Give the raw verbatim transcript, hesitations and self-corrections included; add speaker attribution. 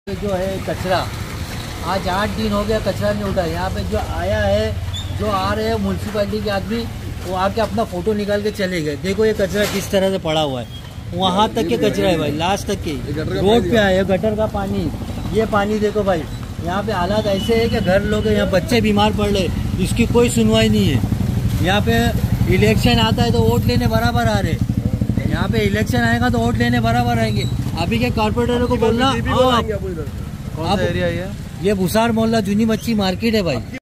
Speaker 1: जो है कचरा आज आठ दिन हो गया, कचरा नहीं उठा। यहाँ पे जो आया है, जो आ रहे हैं म्यूनसिपालिटी के आदमी, वो आके अपना फोटो निकाल के चले गए। देखो ये कचरा किस तरह से पड़ा हुआ है, वहाँ तक के कचरा है भाई, लास्ट तक के रोड पे आया। गटर का पानी, ये पानी देखो भाई, यहाँ पे हालात ऐसे है कि घर लोग, यहाँ बच्चे बीमार पड़ रहे, इसकी कोई सुनवाई नहीं है। यहाँ पे इलेक्शन आता है तो वोट लेने बराबर आ रहे, यहाँ पे इलेक्शन आएगा तो वोट लेने बराबर आएंगे। अभी के कॉर्पोरेटरों को बोलना,
Speaker 2: कौन सा एरिया है ये?
Speaker 1: ये भूसार मोहल्ला जूनी मच्छी मार्केट है भाई।